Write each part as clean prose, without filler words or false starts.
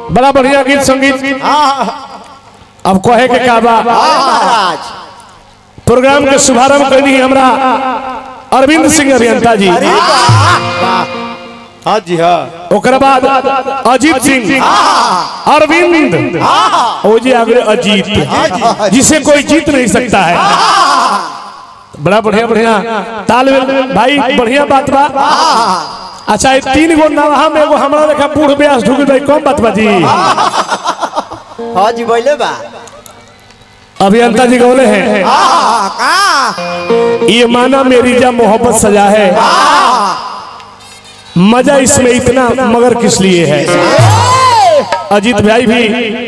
बड़ा बढ़िया गीत संगीत। अब कहे के का बा प्रोग्राम के शुभारंभ करनी हमरा अरविंद सिंह अभियंता जी। हाँ जी हाँ। ओकरा बाद अजीत सिंह अरविंद ओ जी आगे अजीत जिसे कोई जीत नहीं सकता है। बड़ा बढ़िया बढ़िया तालमेल भाई बढ़िया बात बा। अच्छा ये 3 गो नवा में एगो हमरा देखा बूढ़ ब्यास ढुक भाई कम बात बा जी। हाँ जी बोले बा अभियंता जी बोले हैं ये माना मेरी जा मोहब्बत सजा है मजा इसमें इतना मगर किस लिए है। अजीत भाई भी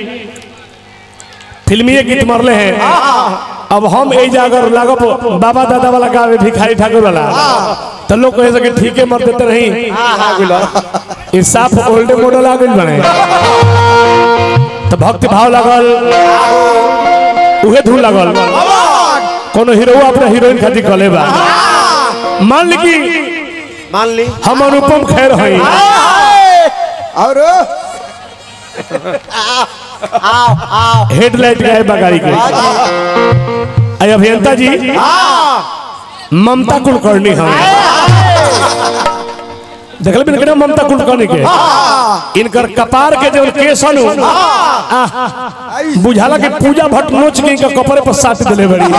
फिल्मी गीत मरले हैं। अब हम यही जाकर लागब बाबा दादा वाला गावे भिखारी ठाकुर वाला तो लोग कह सके ठीक है मर देते नहीं साफ ओल्ड मॉडल आ गई बने तो भक्ति भाव लगल उहे धूल लगल कोनो हीरो अपना हीरोइन खातिर कले बा। मान ली हम अनुपम खेर हैं और हेडलाइट गए बगाड़ी के आई अभियंता जी ममता कुलकर्णी हम देखल भी ना ममता कुलकर्णी के इनकर कपार के जो केसन बुझाला के पूजा भट्ट नोच के इनका कपड़े पर साथ दिले बड़ी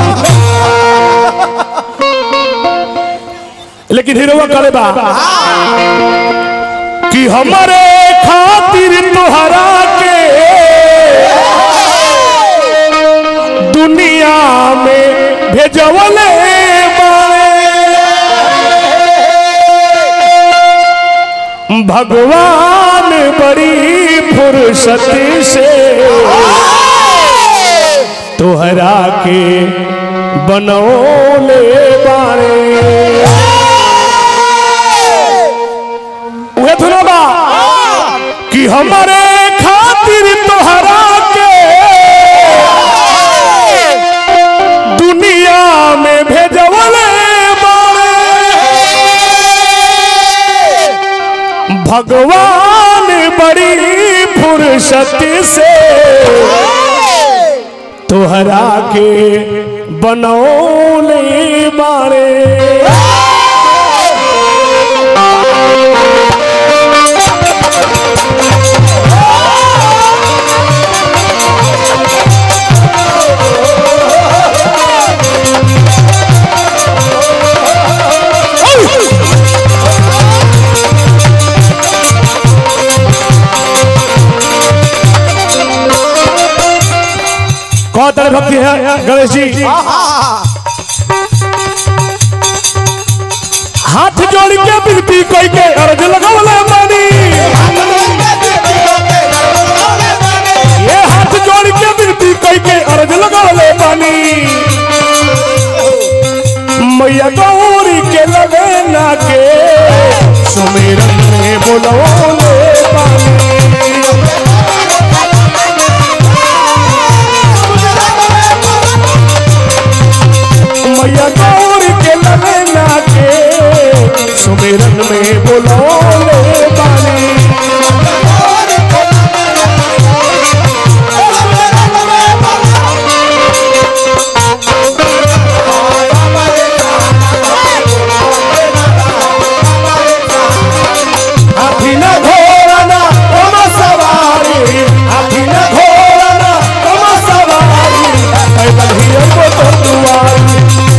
लेकिन हीरोवा करे बा कि हमारे खातिर तोहरा के दुनिया में भेजवले भगवान बड़ी फुर्सत से तोहरा के बनौले बारे कि हमारे खातिर तोहरा के दुनिया में भेजवले भगवान बड़ी फुर्सत से तोहरा के बनौले बारे। तरह भक्ति है गणेश जी हाथ जोड़ के बिनती कोई के अर्ज लगावले मानी ये हाथ जोड़ के बिनती कोई के अर्ज लगावले मानी मैया गौरी के लगे ना के सुमेरन में बोलौले पानी मैया गौर के ललना के सुमेरन में बोलौले बानी हाथी न घोड़ा कम सवारी हाथी न घोड़ा कम सवारी पैदल ही हमको तो दुआरी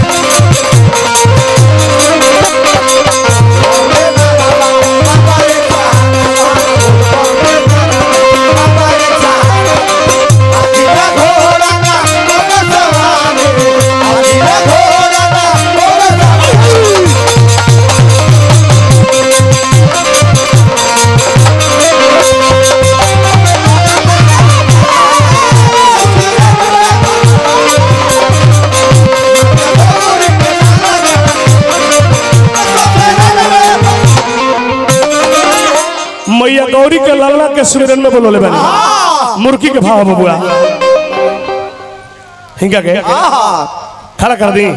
मैया गौरी के लल्ला के सुमिरन में बोलोले बनी मुर्गी के भाव बबुआ हिंगा के खड़ा कर दी।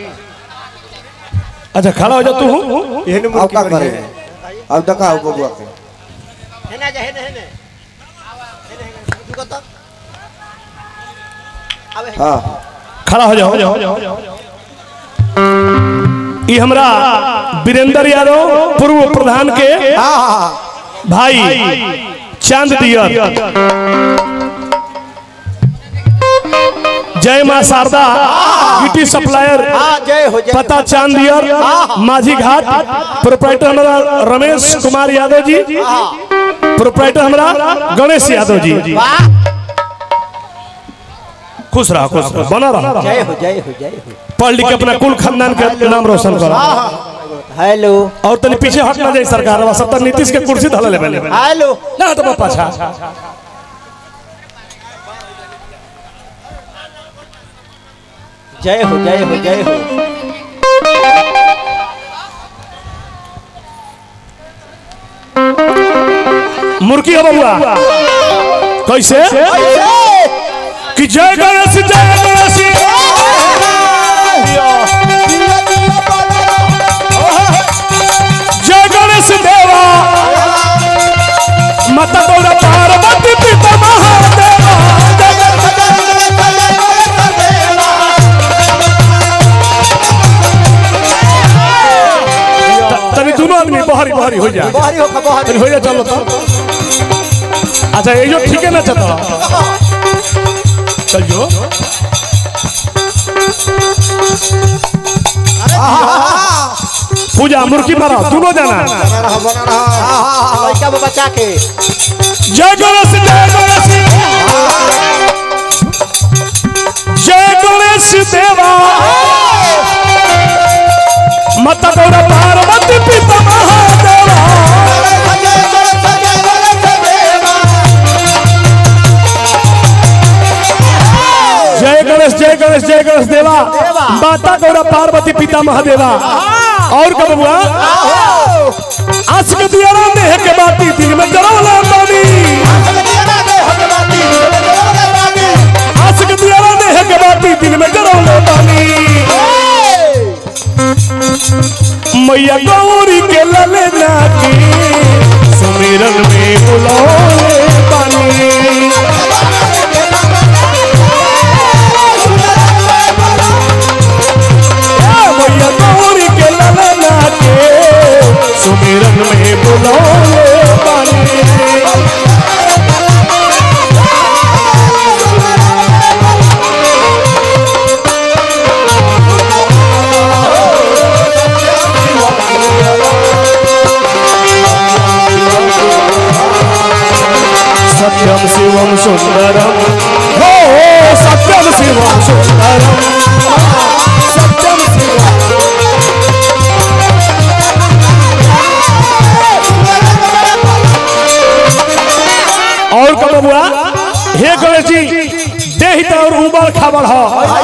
अच्छा खड़ा हो जा तू एहने मुर्गी करे अब देखा बबुआ के हेना जा हेने हेने हाँ खड़ा हो जाओ। ये हमरा वीरेंद्र यादव पूर्व प्रधान के भाई चांद दियर, जय मां शारदा गिट्टी सप्लायर, जय हो जय पता चांद दियर, माझी घाट। प्रोप्राइटर हमारा रमेश कुमार यादव जी, प्रोप्राइटर हमारा गणेश यादव जी। खुश रहा बना रहा। जय हो जय हो जय हो। पढ़ लिख के अपना कुल खानदान का नाम रोशन करो। हेलो और तनी पीछे हट ना जाए सरकार, सब तो नीतीश के कुर्सी धला ले पहले हेलो ना तो पाछा। जय हो जय हो जय हो। मुर्गी हो बबुआ कैसे कि जय गणेश जय गणेश जय गणेश देवा माता गौरा पार्वती पिता महादेवा। तनी दोनों आदमी बहरी बहरी हो जाए, तनी हो जाए चलो तो। अच्छा ये जो ठीक है ना चलता चलियो। पूजा मुर्गी मारा दोनों जाना लड़का बचा के। जय गणेश जय गणेश जय गणेश देवा माता गौरा पार्वती पिता महादेवा। जय गणेश जय गणेश जय गणेश देवा माता गौरा पार्वती पिता महादेवा। और कब हुआ आज के दिया देह के बाती दिल में जरौला पानी, आज के दिया देह के बाती दिल में जरौला पानी। मैया गौरी के ललना की सुमिरन में बुलाओ पानी। मैया गौरी के ललना के सुमिरन में बुलाओ पानी। सत्यम शिवम सुंदरम हो सत्यम शिवम सुंदरम सत्यम शिवम। और कब बुआ हे गणेश जी देही तो और उबड़ खाबड़ हो,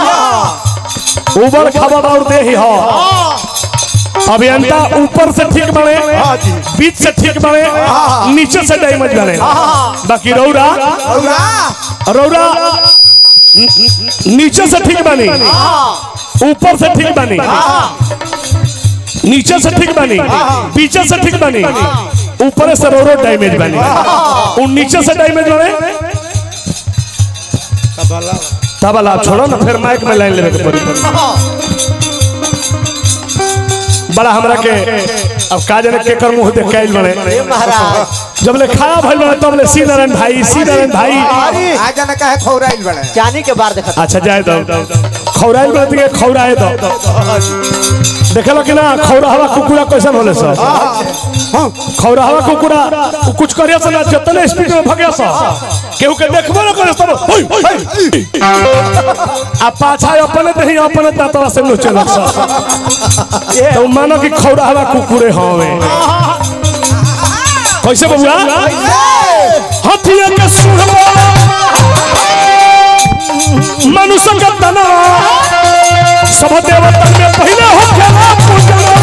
उबड़ खाबड़ और देही हो। अभियंता ऊपर से ठीक बने, बीच से ठीक बने, नीचे से डैमेज बने। बाकी रौरा रौरा नीचे से ठीक बनी, ऊपर से ठीक बनी, नीचे से ठीक बनी, पीछे से ठीक बनी, ऊपर से रौरो डैमेज बनी। और नीचे से डैमेज बने तबला छोड़ो ना, फिर माइक में लाइन लेने के पड़ी। बड़ा हमरा के अब का जाने के कर मुंह देख के बने जब ले खाया भइल बने तब ले सी नारायण भाई आ जाने का है खौराइल बने जानी के बार देखा। अच्छा जाए दो खौराइल बने के खौराए दो देखला कि ना खौराहवा कुकुरा कैसन होले सर। खौराहवा कुकुरा कुछ करिया से ना जतने स्पीड में भगे सा केहू के देखबो ना करे सब आ पाछा अपने दही अपने दांतवा से नो चलक सा तो मानो कि खौराहवा कुकुरे हवे। कैसे बबुआ हाथिया के सुरवा मनुष्य का तना सब देवता में पहले हो खेला पूजना।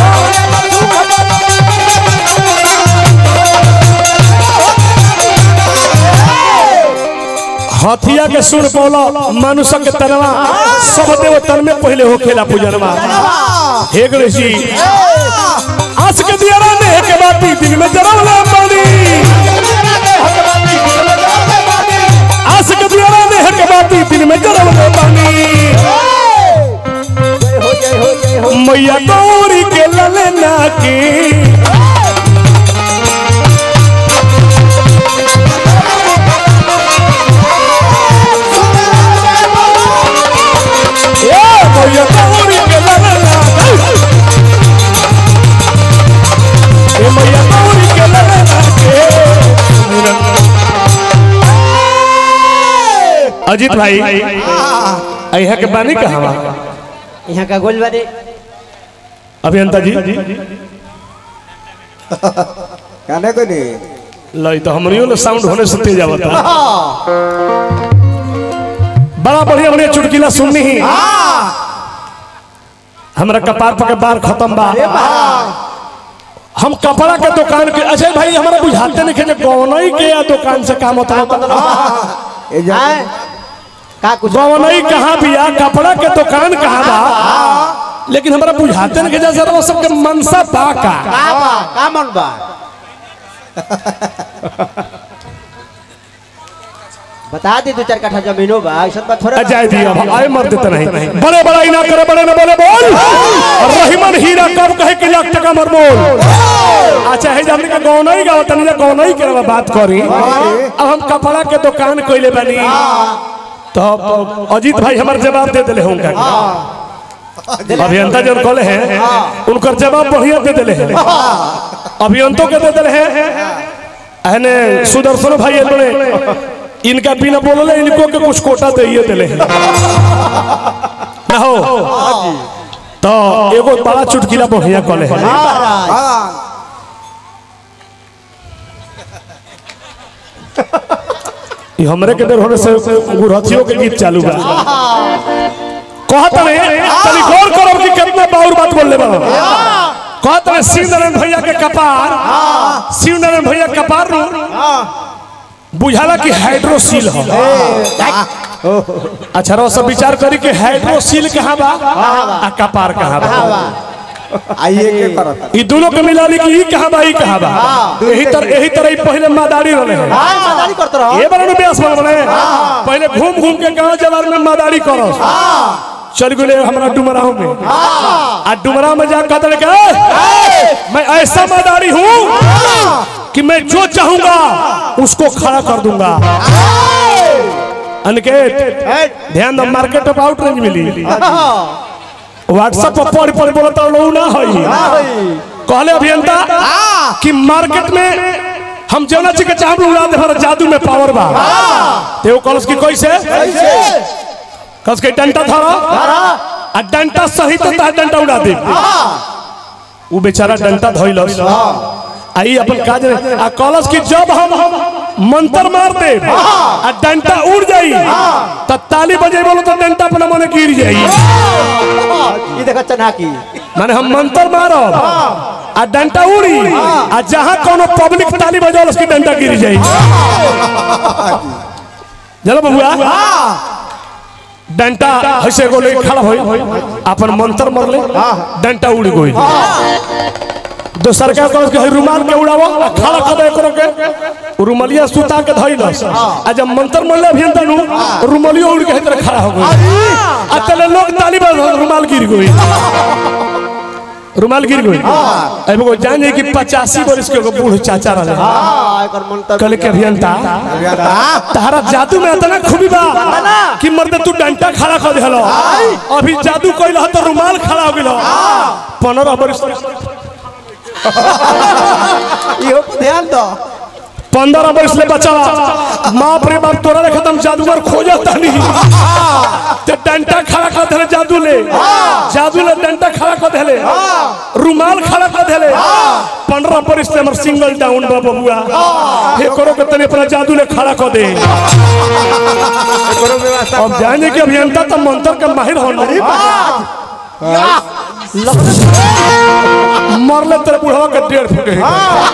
हाथिया के सुर पौला मनुष्य के तनवा सब देवतन में पहले हो खेला पूजनवा। हे गणेश जी आज के दिया ने के बाती दिल में जरौला पानी, मैया गौरी के ललना की मैया गौरी के ललना मैया गौरी के ललना के अजीत भाई यहाँ के बानी कहाँ यहाँ का गोल बानी अभियंता जी कहने को नहीं लाई तो हमरियों ने साउंड होने से तेज आवता बड़ा बढ़िया बढ़िया चुटकीला सुननी ही हमारा कपार पके बार खत्म बा हम कपड़ा के दुकान के अजय भाई हमारा बुझाते नहीं कि गौनई के या दुकान से काम होता गौनई कहाँ भी या कपड़ा के दुकान कहाँ बा लेकिन हमारा बुझाते नहीं कि जैसे वो सबके मनसा बा का मन बा बता दी 2-4 कट्ठा जमीनों बा ऐसा बात थोड़ा अजय दिया आए मर देते नहीं बड़े बड़ा ही ना करे बड़े ना बोले बोल रहीमन हीरा कब कहे कि लाख टका मर बोल अच्छा है हमने का गौनई गावत नहीं गौनई के बात करी अब हम कपड़ा के दुकान कोइले बनी तो अजीत भाई हमारे जवाब दे दिले होंगे अभियंता जब कहले हैं उनकर जवाब बढ़िया दे दिले हैं अभियंतों के दे दिले हैं अहने सुदर्शन भाई बड़े इनका बिना बोलले इनको के कुछ कोटा दे दिले हैं ना हो तो एगो बड़ा चुटकीला बढ़िया कहले हैं ये हमरे के देर होने से गुरहथियों के गीत चालू बा कहत नहीं तनी गौर करो कि कितना बाउर बात बोलले बा कहत नहीं शिवनारायण भैया के कपार शिवनारायण भैया कपार नु बुझाला कि हाइड्रोसील हो अच्छा रो सब विचार करी कि हाइड्रोसील कहाँ बा आ कपार कहाँ बा आइए के करत ई दोनों के मिला ली कि ई कहाँ बा ई कहाँ बा यही तरह पहले मादारी रहले हैं मादारी करत रहो ये बड़ा बेस बने पहले घूम घूम के गांव जवार में मादारी करो चल गए हमारा डुमराव में आ डुमराव में जाकर कहते के मैं ऐसा मादारी हूँ कि मैं जो चाहूंगा उसको खड़ा कर दूंगा अनिकेत ध्यान दो मार्केट ऑफ आउटरेंज मिली व्हाट्सएप पर पढ़ बोलता लो ना होई कहले अभियंता कि मार्केट में हम जौना चीज के चाहब उड़ा दे हमारा जादू में पावर बा ते वो कलस की कैसे कस के डंडा धरो आ डंडा सही तो ता डंडा उड़ा दे वो बेचारा डंडा धइलस आई अपन काज आ कलस की जब हम मंत्र मार दे आ डंडा उड़ जाई त ताली बजे बोलो तो डंडा अपना मने गिर जाई ये देखा चना की माने हम मंत्र मारो आ डंडा उड़ी आ जहां कोनो पब्लिक ताली बजाओ उसकी डंडा गिर जाई चलो बबुआ डंडा हसे गोले खड़ा होई अपन मंत्र मरले डंडा उड़ गई दोसर का के रुमाल के उड़ावो खड़ा कर दे करो के रुमालिया सुता के धइलस आ जब मंत्र मरले अभियंता नु रुमालियो उड़ के इधर खड़ा हो गई आ चले लोग ताली बजा रुमाल गिर गई रुमाल गिर गई अब वो जाने कि 85 वर्ष के बूढ़ चाचा रहे कल के अभियंता तारा जादू में इतना खूबी बा कि मर्द तू डंडा खड़ा कर देलो अभी जादू कइल तो रुमाल खड़ा हो गेलो 15 वर्ष इहो ध्यान दो 15 वर्ष ले बचा मां रे बाप तोरा रे खत्म जादूगर खोजता नहीं ते डंडा खड़ा कर देले जादू ले डंडा खड़ा कर देले रुमाल खड़ा कर देले 15 वर्ष से हमर सिंगल डाउन बा बबुआ हे करो के तने अपना जादू ले खड़ा कर दे अब जाने के अभियंता तो मंत्र का माहिर होना मरले तेरे बुढ़वा के 1.5 फुट है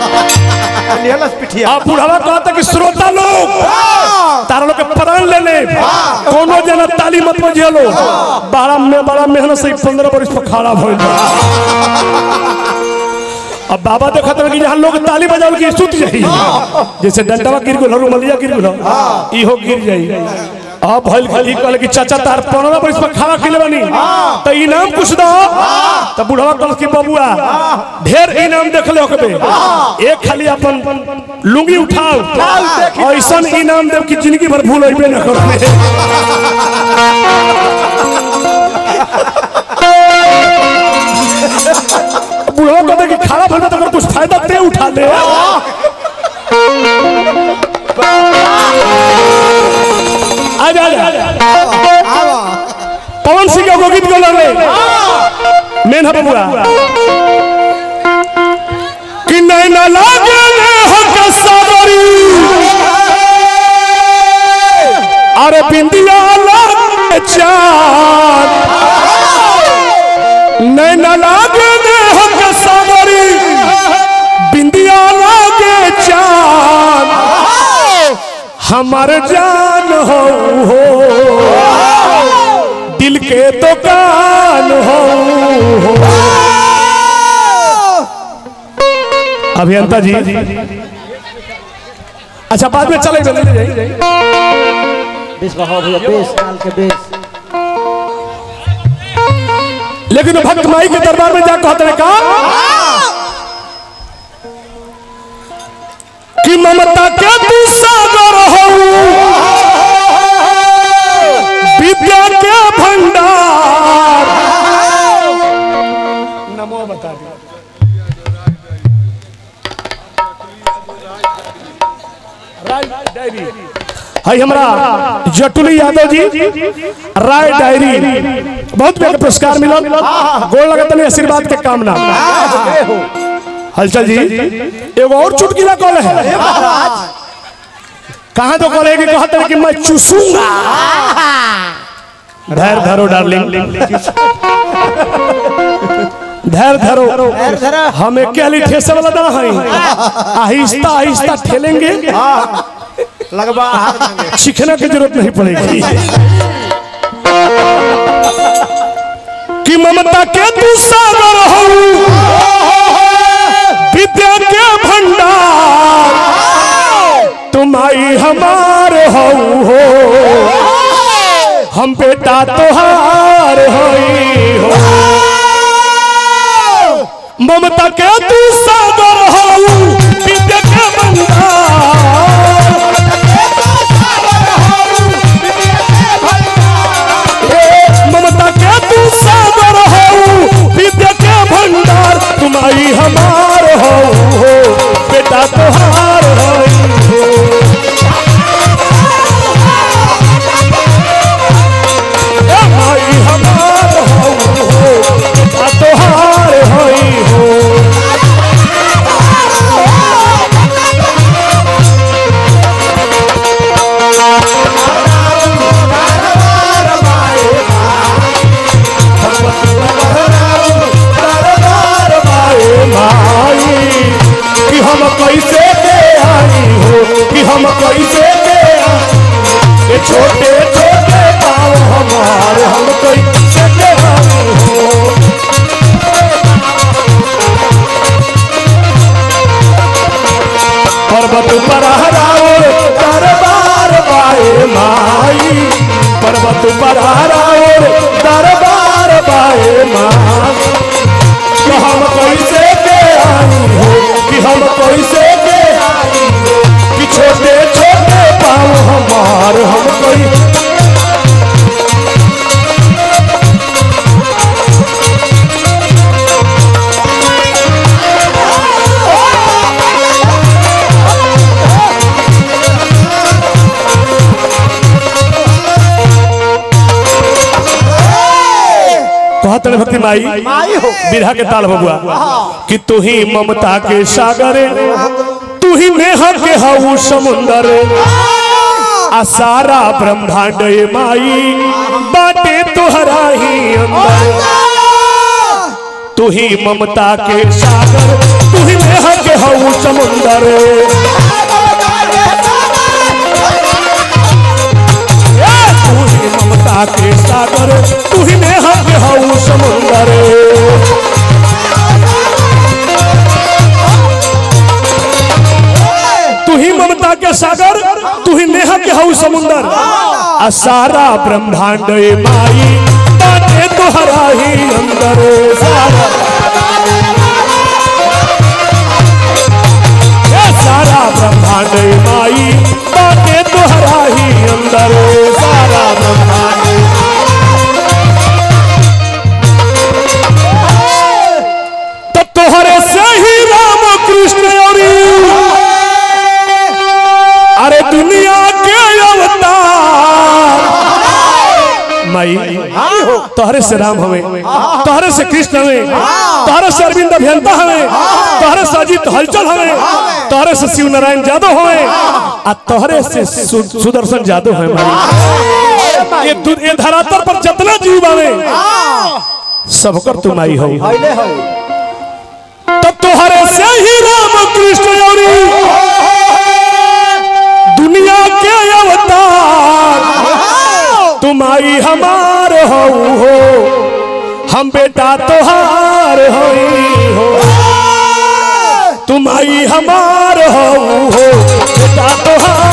अब बुढ़वा कहता कि श्रोता लोग तारा लोग के प्राण ले ले कोनो जना ताली मत बजियो लो बड़ा मेहनत से 15 वर्ष पर खड़ा भइल अब बाबा देखत रहे कि जहां लोग ताली बजाओ कि सुत जाई जैसे डंडवा गिर गेल रुमलिया गिर गेल इहो गिर जाई अब भइल खाली कहले कि चाचा तार 15 बरिस पर खाना खिले बनी तो इनाम कुछ दो तो बुढ़वा कहल कि बबुआ ढेर इनाम देखले होकबे एक खाली अपन लुंगी उठाओ ऐसन इनाम देव कि जिंदगी भर भूल होइबे न करबे बुढ़वा कहते कि खाना भरना तो कुछ फायदा ते उठा ले आजा पवन सिंह का गीत गो ले मेन है बबुआ कि नैना लागे हो कसवरी अरे बिंदिया लागे चांद नैना लागे हो कसवरी बिंदिया लागे चांद हमार जान हो दिल के दुकान हो अभियंता जी अच्छा बाद में चले लेकिन भक्त माई के दरबार में जाकर कहते हैं का कि ममता के तू सागर हो विद्या के भंडार नमो बता दिया हाय हमरा जटुली यादव जी राय डायरी बहुत बड़ा पुरस्कार मिला गोल लगता नहीं आशीर्वाद के कामना हलचल जी एगो और चुटकीला कॉल है कहां तो कॉल है कि कहते हैं कि मैं चूसूंगा धैर्य धरो डार्लिंग धैर्य धरो हमें क्या ठेसे वाला दाना है आहिस्ता आहिस्ता ठेलेंगे लगवा सीखने की जरूरत नहीं पड़ेगी कि ममता के तू सागर हो विद्या के भंडार तुम आई हमार हो हम बेटा तोहार हो ममता के तू सागर हो विद्या के भंडार ममता के तू सागर हो विद्या के भंडार तुम्हारी हमार हो बेटा तोहार हो माई हमार हो बेटा तोहार हो कि हम कैसे के आई हो कि हम कैसे के ये छोटे छोटे पाँव हमारे हम कैसे के आई हो पर्वत पर हराओ दरबार बाए माई पर्वत पर हराओ दरबार बाए माई कि हम कैसे के आई हो कि हम कैसे के आई हो कि छोटे छोटे पाँव हमार हम कोई कहते भक्ति माई बिरहा के ताल बबुआ कि तू ही ममता के सागर तू ही नेह के हऊ समुंदर आ सारा ब्रह्मांड माई बाटे तुहरा ही अंदर तू ही ममता के सागर तू ही नेह के हऊ समुंदर तू ही ममता के सागर तू ही नेह के हऊ समुंदर तू ही ममता के सागर तू ही नेहा के हऊ समुंदर सारा ब्रह्मांड माई बाटे तोहरा ही अंदर सारा ब्रह्मांड माई बाटे तोहरा ही अंदर सारा ब्रह्मांड तो तोहरे से ही राम कृष्ण और अरे दुनिया के अवतार माई तोहरे से राम हवे तोहरे से कृष्ण हवे तोहरे से अरविंद अभियंता हवे तोहरे से अजीत हलचल हवे तोहरे से शिव नारायण यादव हवे आ तोहरे से सुदर्शन यादव है माई ये धरातल पर जितना जीव आवे सबकर तुम आई हो तो तोहरे से ही राम कृष्ण और दुनिया के अवतार तुम आई हमार हो हम बेटा तोहार हो तुम आई हमार हो बेटा तोहार